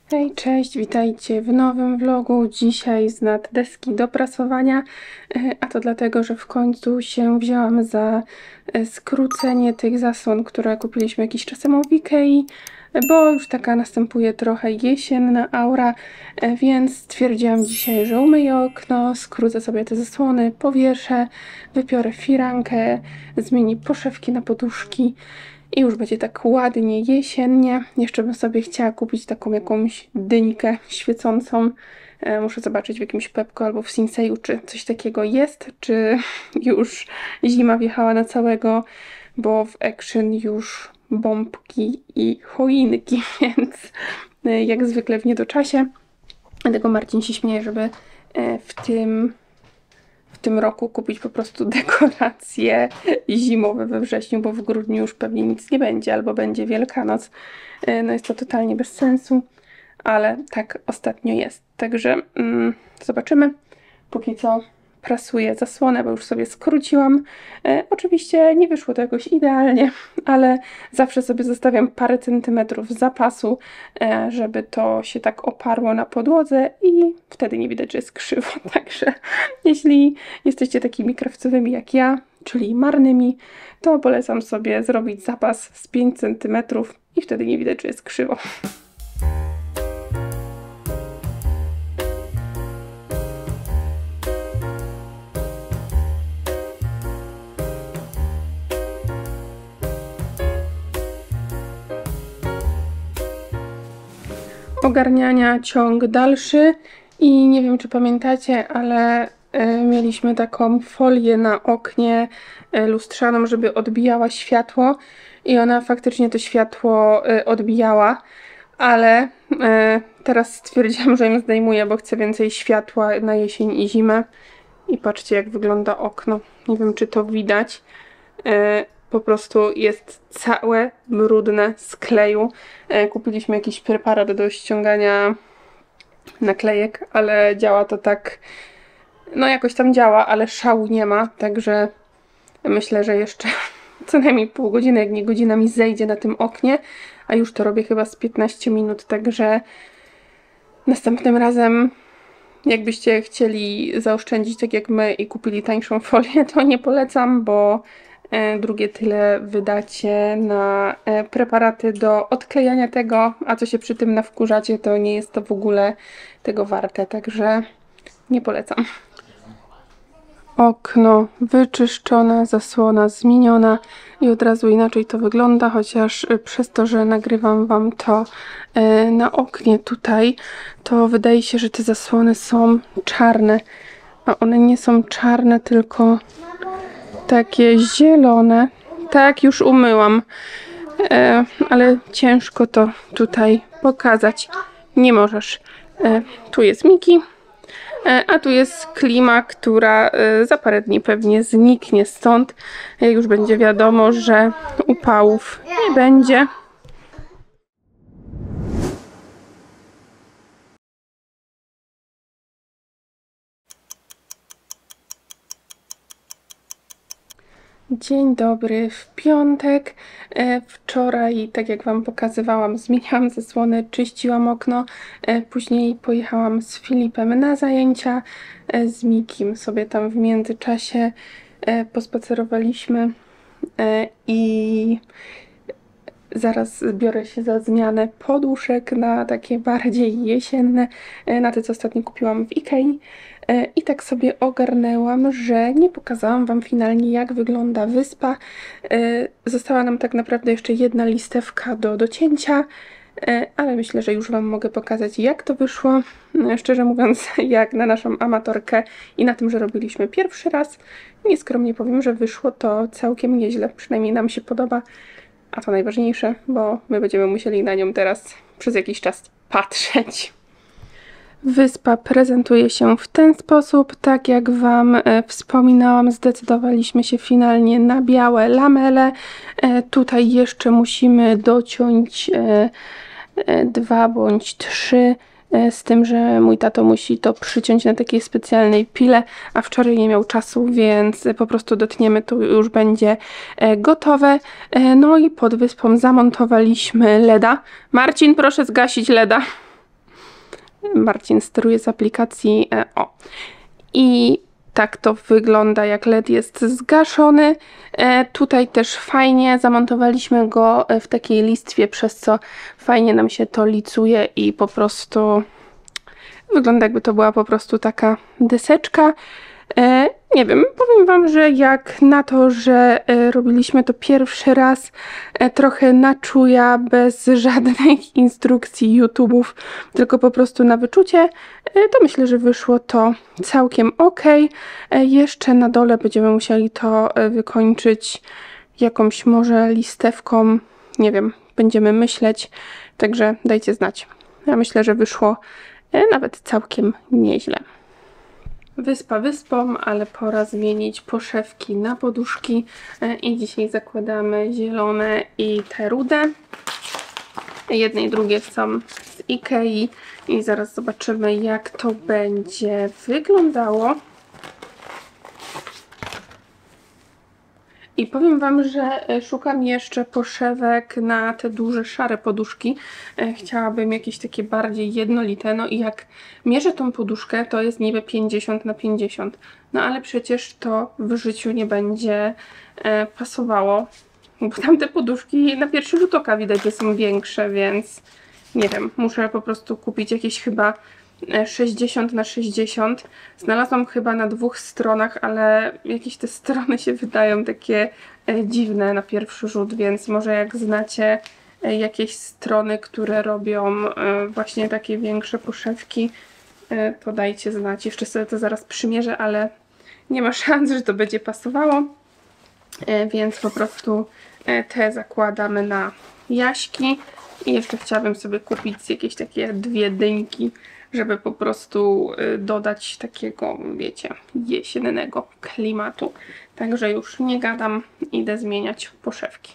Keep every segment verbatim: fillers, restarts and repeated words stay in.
Hej, cześć, witajcie w nowym vlogu. Dzisiaj z nad deski do prasowania, a to dlatego, że w końcu się wzięłam za skrócenie tych zasłon, które kupiliśmy jakiś czas temu w Ikei, bo już taka następuje trochę jesienna aura, więc stwierdziłam dzisiaj, że umyję okno, skrócę sobie te zasłony, powieszę, wypiorę firankę, zmienię poszewki na poduszki. I już będzie tak ładnie jesiennie. Jeszcze bym sobie chciała kupić taką jakąś dyńkę świecącą. E, muszę zobaczyć w jakimś Pepco albo w Sinseju, czy coś takiego jest, czy już zima wjechała na całego, bo w Action już bombki i choinki, więc e, jak zwykle w niedoczasie. Dlatego Marcin się śmieje, żeby e, w tym... w tym roku kupić po prostu dekoracje zimowe we wrześniu, bo w grudniu już pewnie nic nie będzie, albo będzie Wielkanoc. No jest to totalnie bez sensu, ale tak ostatnio jest. Także mm, zobaczymy. Póki co prasuję zasłonę, bo już sobie skróciłam. E, oczywiście nie wyszło to jakoś idealnie, ale zawsze sobie zostawiam parę centymetrów zapasu, e, żeby to się tak oparło na podłodze i wtedy nie widać, że jest krzywo. Także jeśli jesteście takimi krawcowymi jak ja, czyli marnymi, to polecam sobie zrobić zapas z pięć centymetrów i wtedy nie widać, że jest krzywo. Ogarniania ciąg dalszy i nie wiem, czy pamiętacie, ale y, mieliśmy taką folię na oknie y, lustrzaną, żeby odbijała światło i ona faktycznie to światło y, odbijała, ale y, teraz stwierdziłam, że ją zdejmuję, bo chcę więcej światła na jesień i zimę. I patrzcie, jak wygląda okno. Nie wiem, czy to widać. Y, Po prostu jest całe brudne z kleju. E, kupiliśmy jakiś preparat do ściągania naklejek, ale działa to tak... No jakoś tam działa, ale szału nie ma, także myślę, że jeszcze co najmniej pół godziny, jak nie godzina mi zejdzie na tym oknie, a już to robię chyba z piętnaście minut, także następnym razem jakbyście chcieli zaoszczędzić tak jak my i kupili tańszą folię, to nie polecam, bo drugie tyle wydacie na preparaty do odklejania tego, a co się przy tym nawkurzacie, to nie jest to w ogóle tego warte, także nie polecam. Okno wyczyszczone, zasłona zmieniona i od razu inaczej to wygląda, chociaż przez to, że nagrywam wam to na oknie tutaj, to wydaje się, że te zasłony są czarne, a one nie są czarne, tylko takie zielone. Tak, już umyłam, e, ale ciężko to tutaj pokazać. Nie możesz. E, tu jest Miki, e, a tu jest Klima, która e, za parę dni pewnie zniknie stąd. E, już będzie wiadomo, że upałów nie będzie. Dzień dobry w piątek. E, wczoraj, tak jak wam pokazywałam, zmieniałam zasłony, czyściłam okno. E, później pojechałam z Filipem na zajęcia. E, z Mikim sobie tam w międzyczasie e, pospacerowaliśmy e, i zaraz biorę się za zmianę poduszek na takie bardziej jesienne, e, na te, co ostatnio kupiłam w Ikei. I tak sobie ogarnęłam, że nie pokazałam wam finalnie, jak wygląda wyspa. Została nam tak naprawdę jeszcze jedna listewka do docięcia, ale myślę, że już wam mogę pokazać, jak to wyszło. Szczerze mówiąc, jak na naszą amatorkę i na tym, że robiliśmy pierwszy raz, nieskromnie powiem, że wyszło to całkiem nieźle. Przynajmniej nam się podoba, a to najważniejsze, bo my będziemy musieli na nią teraz przez jakiś czas patrzeć. Wyspa prezentuje się w ten sposób, tak jak wam e, wspominałam, zdecydowaliśmy się finalnie na białe lamele. E, tutaj jeszcze musimy dociąć e, e, dwa bądź trzy, e, z tym, że mój tato musi to przyciąć na takiej specjalnej pile, a wczoraj nie miał czasu, więc po prostu dotniemy, to już będzie e, gotowe. E, no i pod wyspą zamontowaliśmy leda. Marcin, proszę zgasić leda. Marcin steruje z aplikacji. E, o. I tak to wygląda, jak L E D jest zgaszony. E, tutaj też fajnie zamontowaliśmy go w takiej listwie, przez co fajnie nam się to licuje i po prostu wygląda, jakby to była po prostu taka deseczka. E, nie wiem, powiem wam, że jak na to, że e, robiliśmy to pierwszy raz, e, trochę na czuja, bez żadnych instrukcji YouTube'ów, tylko po prostu na wyczucie, e, to myślę, że wyszło to całkiem ok. E, jeszcze na dole będziemy musieli to e, wykończyć jakąś może listewką, nie wiem, będziemy myśleć, także dajcie znać. Ja myślę, że wyszło e, nawet całkiem nieźle. Wyspa wyspą, ale pora zmienić poszewki na poduszki i dzisiaj zakładamy zielone i te rude. Jedne i drugie są z Ikei i zaraz zobaczymy, jak to będzie wyglądało. I powiem wam, że szukam jeszcze poszewek na te duże, szare poduszki. Chciałabym jakieś takie bardziej jednolite. No i jak mierzę tą poduszkę, to jest niby pięćdziesiąt na pięćdziesiąt. No ale przecież to w życiu nie będzie pasowało. Bo tamte poduszki na pierwszy rzut oka widać, że są większe, więc nie wiem, muszę po prostu kupić jakieś chyba sześćdziesiąt na sześćdziesiąt. Znalazłam chyba na dwóch stronach, ale jakieś te strony się wydają takie dziwne na pierwszy rzut, więc może jak znacie jakieś strony, które robią właśnie takie większe poszewki, to dajcie znać. Jeszcze sobie to zaraz przymierzę, ale nie ma szans, że to będzie pasowało, więc po prostu te zakładamy na jaśki i jeszcze chciałabym sobie kupić jakieś takie dwie dynki, żeby po prostu dodać takiego, wiecie, jesiennego klimatu. Także już nie gadam, idę zmieniać poszewki.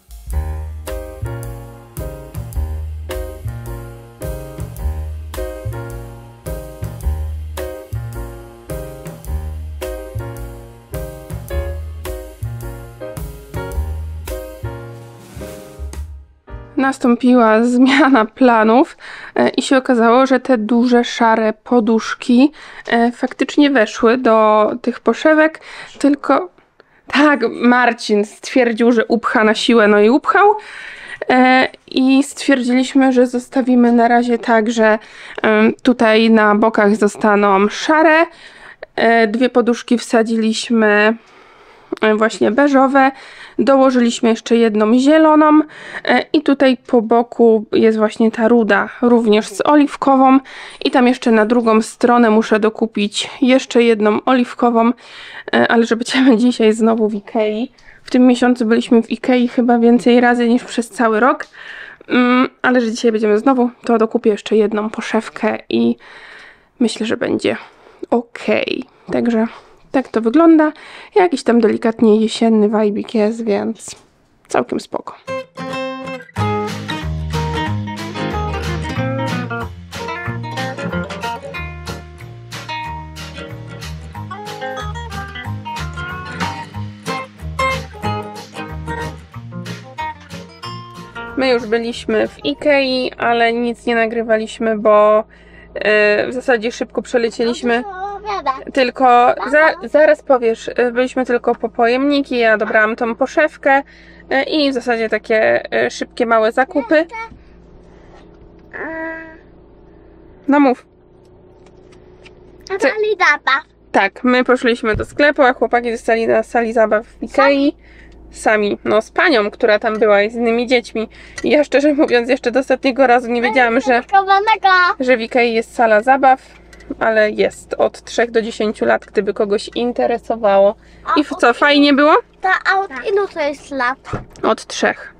Nastąpiła zmiana planów i się okazało, że te duże, szare poduszki faktycznie weszły do tych poszewek, tylko tak, Marcin stwierdził, że upcha na siłę, no i upchał. I stwierdziliśmy, że zostawimy na razie tak, że tutaj na bokach zostaną szare. Dwie poduszki wsadziliśmy właśnie beżowe, dołożyliśmy jeszcze jedną zieloną i tutaj po boku jest właśnie ta ruda, również z oliwkową i tam jeszcze na drugą stronę muszę dokupić jeszcze jedną oliwkową, ale że będziemy dzisiaj znowu w Ikei. W tym miesiącu byliśmy w Ikei chyba więcej razy niż przez cały rok, ale że dzisiaj będziemy znowu, to dokupię jeszcze jedną poszewkę i myślę, że będzie ok. Także tak to wygląda. Jakiś tam delikatnie jesienny wajbik jest, więc całkiem spoko. My już byliśmy w Ikei, ale nic nie nagrywaliśmy, bo yy, w zasadzie szybko przelecieliśmy. Tylko, za, zaraz powiesz, byliśmy tylko po pojemniki, ja dobrałam tą poszewkę i w zasadzie takie szybkie, małe zakupy. No mów. Sali zabaw. Tak, my poszliśmy do sklepu, a chłopaki zostali na sali zabaw w Ikei. Sami, no z panią, która tam była i z innymi dziećmi. I ja szczerze mówiąc jeszcze do ostatniego razu nie wiedziałam, że, że w Ikei jest sala zabaw. Ale jest od trzech do dziesięciu lat, gdyby kogoś interesowało. I co, fajnie było? To a od ilu to jest lat? Od trzech.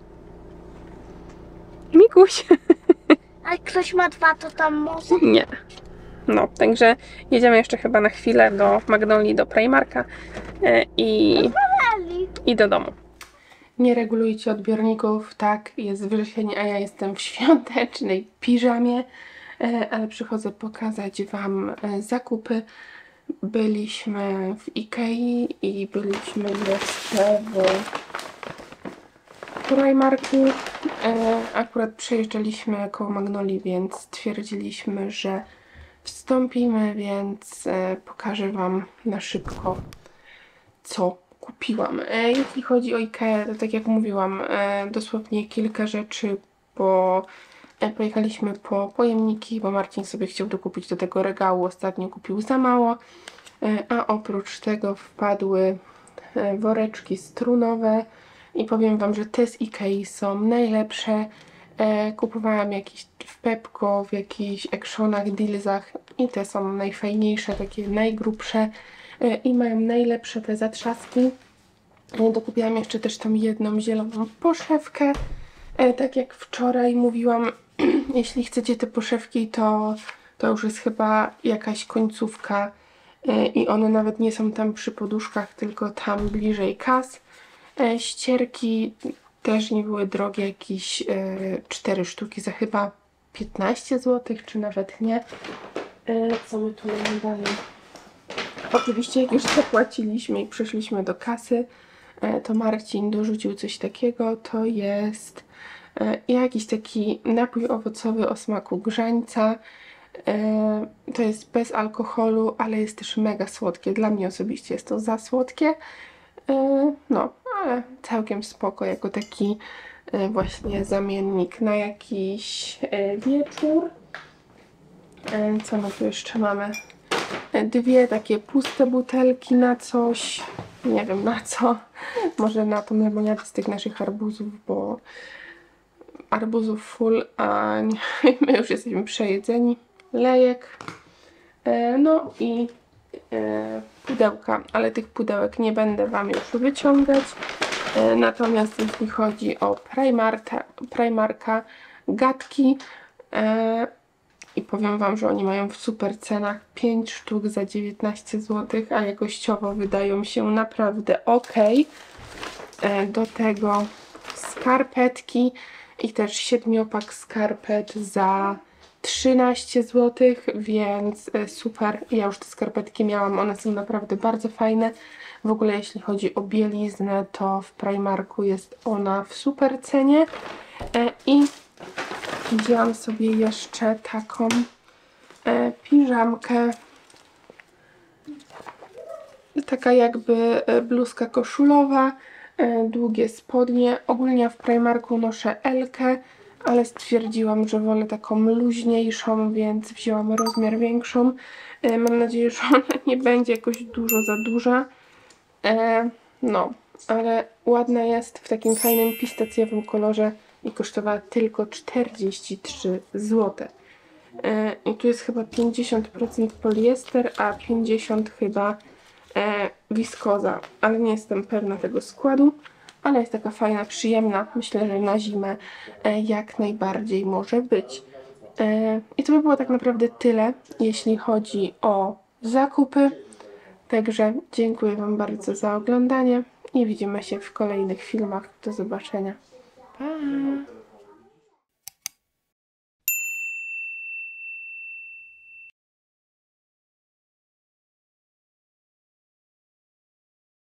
Mikuś. A jak ktoś ma dwa, to tam może? Nie. No, także jedziemy jeszcze chyba na chwilę do Magnolii, do Primarka i, i do domu. Nie regulujcie odbiorników, tak, jest wrzesień, a ja jestem w świątecznej piżamie. Ale przychodzę pokazać wam zakupy. Byliśmy w Ikei i byliśmy jeszcze w Primarku. E, akurat przejeżdżaliśmy koło Magnolii, więc stwierdziliśmy, że wstąpimy, więc e, pokażę Wam na szybko, co kupiłam. E, jeśli chodzi o Ikea, to tak jak mówiłam, e, dosłownie kilka rzeczy, bo e, pojechaliśmy po pojemniki, bo Marcin sobie chciał dokupić do tego regału, ostatnio kupił za mało, e, a oprócz tego wpadły e, woreczki strunowe i powiem Wam, że te z Ikei są najlepsze. E, kupowałam jakieś w Pepko, w jakichś Actionach, Dealsach i te są najfajniejsze, takie najgrubsze e, i mają najlepsze te zatrzaski. E, dokupiłam jeszcze też tą jedną zieloną poszewkę. E, tak jak wczoraj mówiłam, jeśli chcecie te poszewki, to, to już jest chyba jakaś końcówka e, i one nawet nie są tam przy poduszkach, tylko tam bliżej kas. E, ścierki też nie były drogie, jakieś e, cztery sztuki za chyba piętnaście złotych, czy nawet nie. E, co my tu mamy dalej? Oczywiście jak już zapłaciliśmy i przeszliśmy do kasy, e, to Marcin dorzucił coś takiego, to jest e, jakiś taki napój owocowy o smaku grzańca. E, to jest bez alkoholu, ale jest też mega słodkie. Dla mnie osobiście jest to za słodkie. E, no, ale całkiem spoko, jako taki e, właśnie zamiennik na jakiś e, wieczór. E, co my tu jeszcze mamy? E, dwie takie puste butelki na coś. Nie wiem na co. Może na tą lemoniadę z tych naszych arbuzów, bo arbuzów full, a nie, my już jesteśmy przejedzeni. Lejek. E, no i e, pudełka, ale tych pudełek nie będę Wam już wyciągać. E, natomiast jeśli chodzi o Primarka, Primarka gadki e, i powiem Wam, że oni mają w super cenach pięć sztuk za dziewiętnaście złotych, a jakościowo wydają się naprawdę ok. E, do tego skarpetki i też siedmiopak skarpet za trzynaście złotych, więc super. Ja już te skarpetki miałam, one są naprawdę bardzo fajne. W ogóle jeśli chodzi o bieliznę, to w Primarku jest ona w super cenie. I wzięłam sobie jeszcze taką piżamkę. Taka jakby bluzka koszulowa, długie spodnie. Ogólnie w Primarku noszę L-kę, ale stwierdziłam, że wolę taką luźniejszą, więc wzięłam rozmiar większą. E, mam nadzieję, że ona nie będzie jakoś dużo za duża. E, no, ale ładna jest w takim fajnym pistacjowym kolorze i kosztowała tylko czterdzieści trzy złote. E, I tu jest chyba pięćdziesiąt procent poliester, a pięćdziesiąt procent chyba e, wiskoza, ale nie jestem pewna tego składu. Ale jest taka fajna, przyjemna. Myślę, że na zimę e, jak najbardziej może być. E, I to by było tak naprawdę tyle, jeśli chodzi o zakupy. Także dziękuję Wam bardzo za oglądanie i widzimy się w kolejnych filmach. Do zobaczenia. Pa!